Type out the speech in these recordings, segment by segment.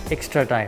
extra time.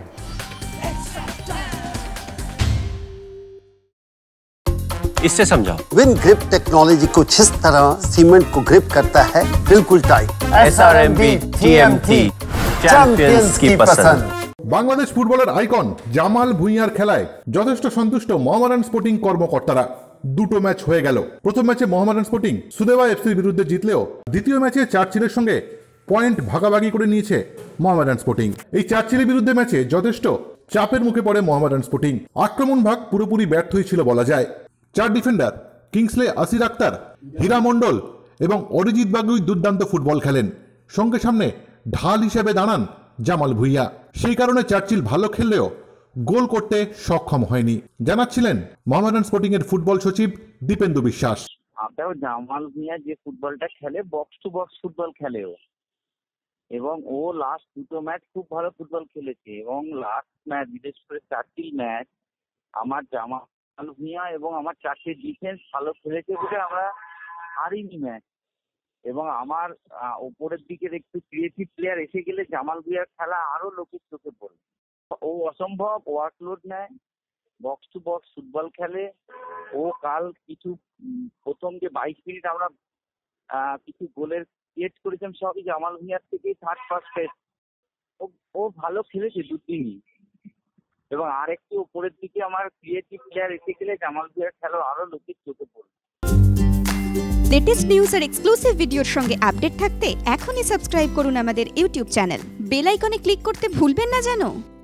इससे समझाओ। Win grip technology कुछ इस तरह सीमेंट को ग्रिप करता है बिल्कुल टाइट। SRMB TMT चैंपियंस की पसंद। বাংলাদেশ ফুটবলের আইকন জামাল ভুঁইয়ার খেলায় যথেষ্ট সন্তুষ্ট মোহামেডান স্পোর্টিং কর্মকর্তারা। দুটো ম্যাচ হয়ে গেল। প্রথম ম্যাচে মোহামেডান স্পোর্টিং সুদেবা এফসির বিরুদ্ধে জিতলেও দ্বিতীয় ম্যাচে চার্চিলের সঙ্গে পয়েন্ট ভাগাভাগি করে নিয়েছে মোহামেডান স্পোর্টিং। এই চার্চিলের বিরুদ্ধে ম্যাচে যথেষ্ট চাপের মুখে পড়ে মোহামেডান স্পোর্টিং। আক্রমণ ভাগ পুরোপুরি ব্যর্থই ছিল বলা যায়। চার ডিফেন্ডার কিংসলে আসির আক্তার, হীরা মণ্ডল এবং অরিজিৎ বাগুই দুর্দান্ত ফুটবল খেলেন। সঙ্গে সামনে ঢাল হিসেবে দাঁড়ান জামাল ভুঁইয়া। সেই কারণে চার্চিল ভালো খেললেও গোল করতে সক্ষম হয়নি, জানাচ্ছিলেন মোহামেডান স্পোর্টিং এর ফুটবল সচিব দীপেন্দু বিশ্বাস। আপনার জামাল ভুঁইয়া যে ফুটবলটা খেলে বক্স টু বক্স ফুটবল খেলে ও, এবং ও লাস্ট দুটো ম্যাচ খুব ভালো ফুটবল খেলেছে। এবং লাস্ট ম্যাচ বিশেষ করে চারটি ম্যাচ আমার জামাল ভুঁইয়া এবং আমার চারটে ডিফেন্স ভালো খেলেছে বলে আমরা হারিনি ম্যাচ। এবং আমার ওপরের দিকের একটু ক্রিয়েটিভ প্লেয়ার এসে গেলে জামাল ভুঁইয়ার খেলা আরো লোকের চোখে পড়ে। ও অসম্ভব ওয়ার্কলোড নেয়, বক্স টু বক্স ফুটবল খেলে। ও কাল কিছু প্রথম যে 22 মিনিট আমরা কিছু গোলের ক্রিয়েট করেছিলাম সবই জামাল ভুঁইয়ার থেকে থার্ড ফার্স্ট পেস্ট। ও ভালো খেলেছে দুদিনই। এবং আরেকটু ওপরের দিকে আমার ক্রিয়েটিভ প্লেয়ার এসে গেলে জামাল ভুঁইয়ার খেলা আরো লোকের চোখে পড়ে। লেটেস্ট নিউজ আর এক্সক্লুসিভ ভিডিওর সঙ্গে আপডেট থাকতে এখনই সাবস্ক্রাইব করুন আমাদের ইউটিউব চ্যানেল। বেল আইকনে ক্লিক করতে ভুলবেন না যেন।